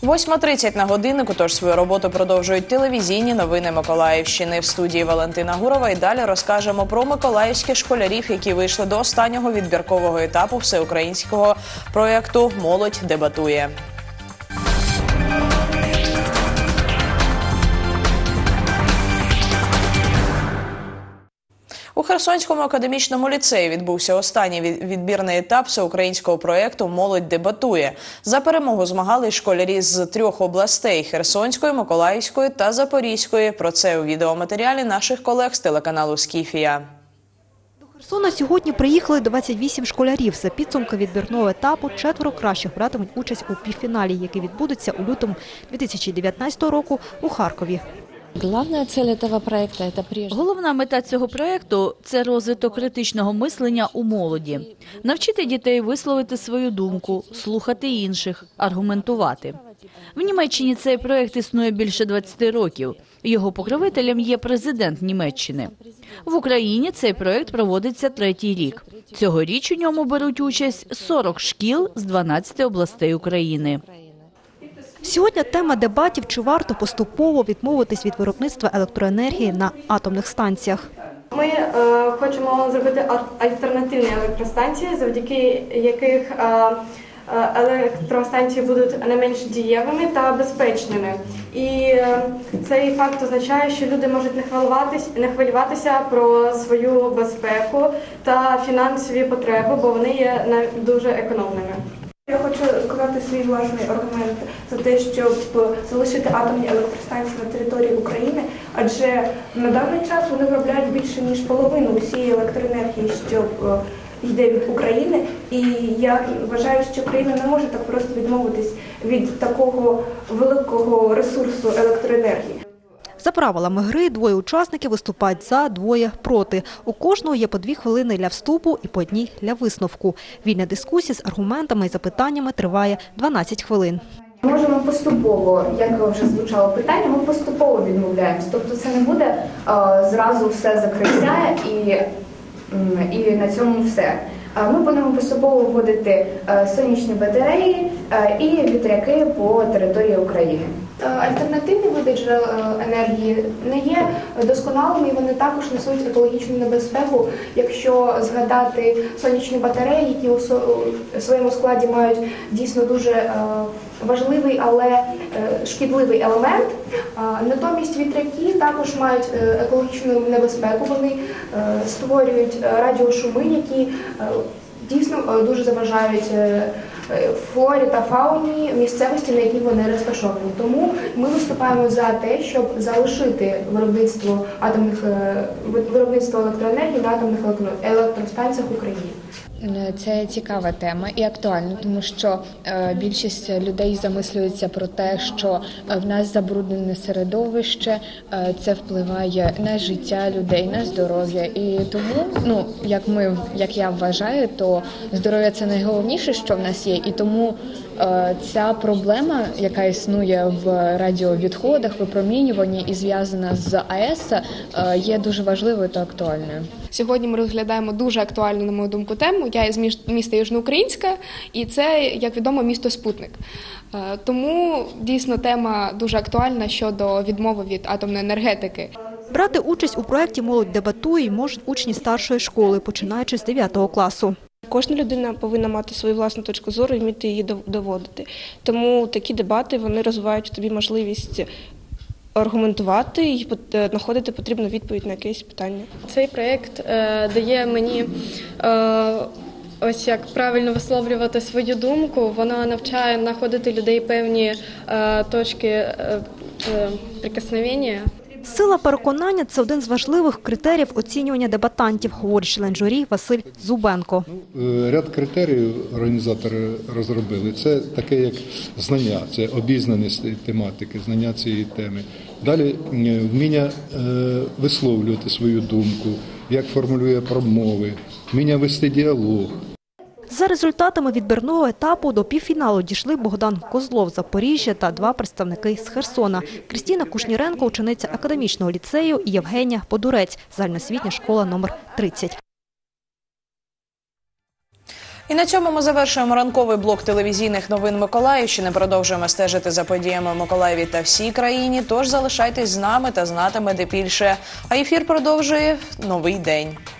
8:30 на годиннику, тож свою роботу продовжують телевізійні новини Миколаївщини. В студії Валентина Гурова і далі розкажемо про миколаївських школярів, які вийшли до останнього відбіркового етапу всеукраїнського проєкту «Молодь дебатує». У Херсонському академічному ліцеї відбувся останній відбірний етап всеукраїнського проєкту «Молодь дебатує». За перемогу змагались школярі з 3 областей – Херсонської, Миколаївської та Запорізької. Про це у відеоматеріалі наших колег з телеканалу «Скіфія». До Херсона сьогодні приїхали 28 школярів. За підсумки відбірного етапу 4 кращих братимуть участь у півфіналі, який відбудеться у лютому 2019 року у Харкові. Головна мета цього проєкту – це розвиток критичного мислення у молоді. Навчити дітей висловити свою думку, слухати інших, аргументувати. В Німеччині цей проєкт існує більше 20 років. Його покровителем є президент Німеччини. В Україні цей проєкт проводиться 3-й рік. Цьогоріч у ньому беруть участь 40 шкіл з 12 областей України. Сьогодні тема дебатів – чи варто поступово відмовитись від виробництва електроенергії на атомних станціях. Ми хочемо зробити альтернативні електростанції, завдяки яких електростанції будуть не менш дієвими та безпечними. І цей факт означає, що люди можуть не хвилюватися про свою безпеку та фінансові потреби, бо вони є дуже економними. Я хочу сказати свій власний аргумент за те, щоб залишити атомні електростанції на території України, адже на даний час вони виробляють більше, ніж половину усієї електроенергії, що йде від України. І я вважаю, що Україна не може так просто відмовитись від такого великого ресурсу електроенергії. За правилами гри 2 учасників виступають за, 2 проти. У кожного є по 2 хвилини для вступу і по 1 для висновку. Вільна дискусія з аргументами і запитаннями триває 12 хвилин. Можемо поступово, як вже звучало питання, ми поступово відмовляємося. Тобто це не буде зразу все закриття і на цьому все. Ми будемо поступово вводити сонячні батареї і вітряки по території України. Альтернативні види джерел енергії не є досконалими, і вони також несуть екологічну небезпеку. Якщо згадати сонячні батареї, які у своєму складі мають дійсно дуже важливий, але шкідливий елемент. Натомість вітряки також мають екологічну небезпеку. Вони створюють радіошуми, які дійсно дуже заважають флорі та фауні місцевості, на якій вони розташовані. Тому ми виступаємо за те, щоб залишити виробництво електроенергії на атомних електростанціях в Україні. Це цікава тема і актуальна, тому що більшість людей замислюється про те, що в нас забруднене середовище, це впливає на життя людей, на здоров'я. І тому, як я вважаю, то здоров'я – це найголовніше, що в нас є. І тому ця проблема, яка існує в радіовідходах, випромінюванні і зв'язана з АЕС, є дуже важливою та актуальною. Сьогодні ми розглядаємо дуже актуальну, на мою думку, тему. Я із міста Южноукраїнська, і це, як відомо, місто-спутник. Тому, дійсно, тема дуже актуальна щодо відмови від атомної енергетики. Брати участь у проєкті «Молодь дебатує» можуть учні старшої школи, починаючи з 9 класу. Кожна людина повинна мати свою власну точку зору і вміти її доводити. Тому такі дебати, вони розвивають в тобі можливість аргументувати і знаходити потрібну відповідь на якесь питання. Цей проєкт дає мені ось як правильно висловлювати свою думку. Воно навчає знаходити людей певні точки прикосновення. Сила переконання – це один з важливих критеріїв оцінювання дебатантів, говорить член журі Василь Зубенко. Ряд критеріїв організатори розробили. Це таке як знання, це обізнаність тематики, знання цієї теми. Далі вміння висловлювати свою думку, як формулює промови, вміння вести діалог. За результатами відбірного етапу до півфіналу дійшли Богдан Козлов з Запоріжжя та 2 представники з Херсона. Крістіна Кушніренко, учениця академічного ліцею, і Євгенія Подурець, загальноосвітня школа номер 30. І на цьому ми завершуємо ранковий блок телевізійних новин Миколаївщини. Продовжуємо стежити за подіями в Миколаєві та всій країні. Тож залишайтесь з нами та знатимете більше. А ефір продовжує новий день.